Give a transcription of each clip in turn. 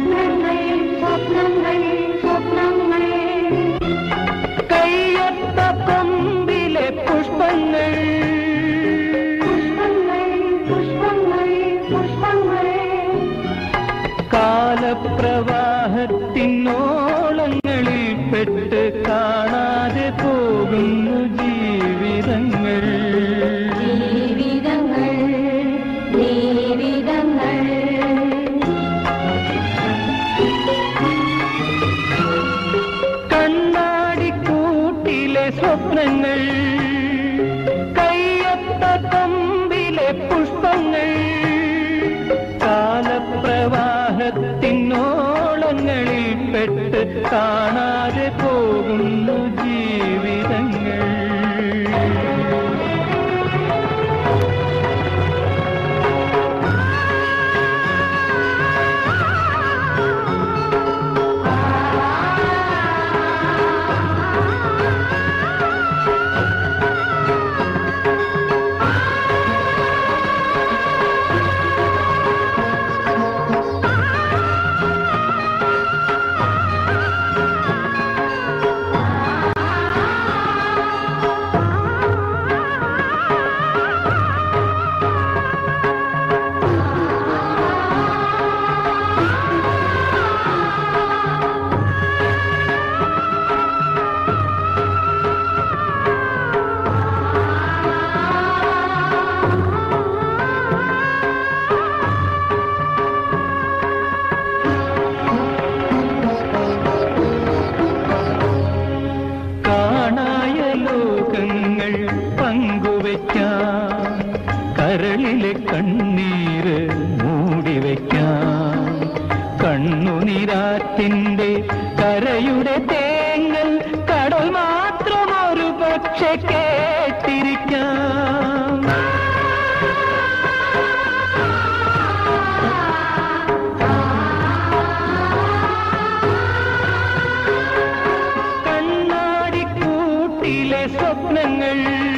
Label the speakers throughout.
Speaker 1: കയ്യൊത്ത കൊമ്പിലെ പുഷ്പങ്ങൾ കാലപ്രവാഹത്തിനോളങ്ങളിൽ പെട്ട് കാണാതെ പോകുന്നു ജീവിതങ്ങൾ. കണ്ണാടിക്കൂട്ടിലെ സ്വപ്നങ്ങൾ, കയ്യൊത്ത കൊമ്പിലെ പുഷ്പങ്ങൾ, കാലപ്രവാഹത്തിനോളങ്ങളിൽ പെട്ട് കാണാതെ പോകുന്നു ജീവിതങ്ങൾ. പങ്കുവയ്ക്കാം, കരളിലെ കണ്ണീര് മൂടിവയ്ക്കാം, കണ്ണുനീരാറ്റിന്റെ കരയുടെ തേങ്ങൽ കടൽ മാത്രം ഒരു പക്ഷെ കേട്ടിരിക്കാം. കണ്ണാടിക്കൂട്ടിലെ സ്വപ്നങ്ങൾ,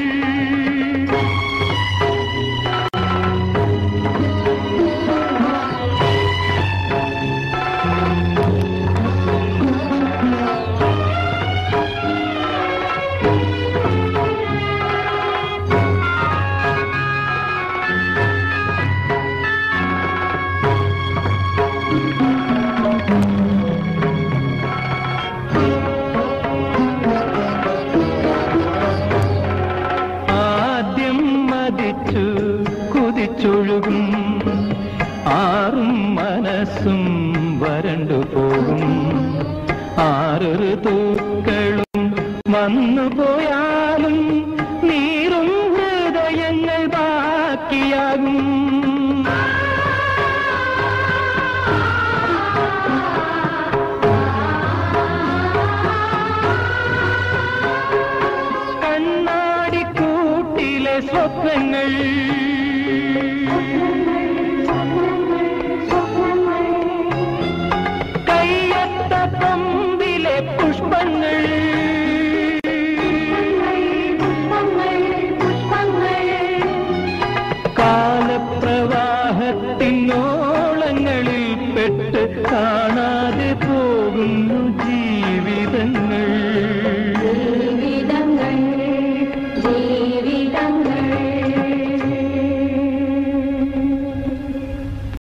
Speaker 1: കുതിച്ചൊഴുകും ആറും മനസ്സും വരണ്ടു പോകും, ആറൊരു തൂക്കളും വന്നുപോയാലും നീറും ഹൃദയങ്ങൾ ബാക്കിയാകും. കണ്ണാടിക്കൂട്ടിലെ സ്വപ്നങ്ങൾ, കയ്യൊത്ത കൊമ്പിലെ പുഷ്പങ്ങൾ, കാലപ്രവാഹത്തിനോളങ്ങളിൽ പെട്ട് കാണാതെ പോകുന്നു